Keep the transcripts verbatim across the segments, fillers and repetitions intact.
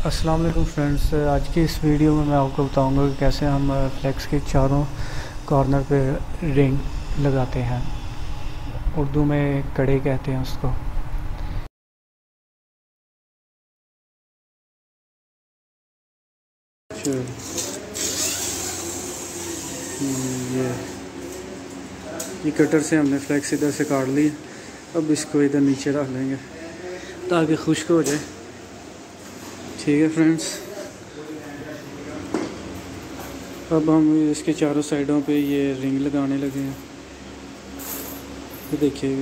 अस्सलाम वालेकुम फ्रेंड्स, आज की इस वीडियो में मैं आपको बताऊंगा कि कैसे हम फ्लेक्स के चारों कॉर्नर पे रिंग लगाते हैं। उर्दू में कड़े कहते हैं उसको। ये ये कटर से हमने फ्लेक्स इधर से काट ली। अब इसको इधर नीचे रख लेंगे ताकि खुश्क हो जाए। ठीक है फ्रेंड्स, अब हम इसके चारों साइडों पे ये रिंग लगाने लगे हैं। तो देखिएगा,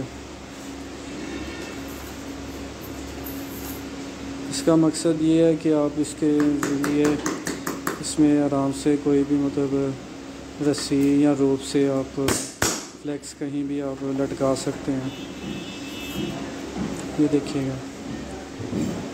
इसका मकसद ये है कि आप इसके लिए इसमें आराम से कोई भी मतलब रस्सी या रोप से आप फ्लेक्स कहीं भी आप लटका सकते हैं। ये देखिएगा।